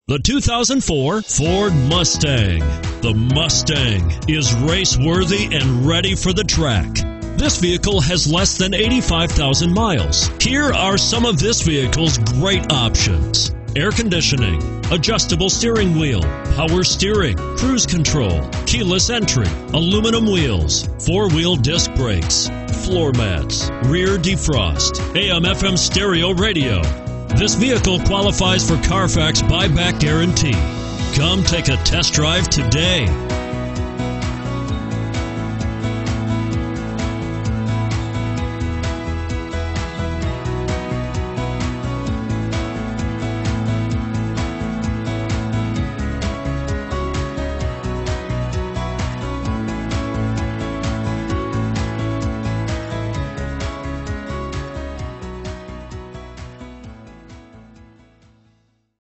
The 2004 Ford Mustang. The Mustang is race-worthy and ready for the track. This vehicle has less than 85,000 miles. Here are some of this vehicle's great options: air conditioning, adjustable steering wheel, power steering, cruise control, keyless entry, aluminum wheels, four-wheel disc brakes, floor mats, rear defrost, AM/FM stereo radio. This vehicle qualifies for Carfax buyback guarantee. Come take a test drive today.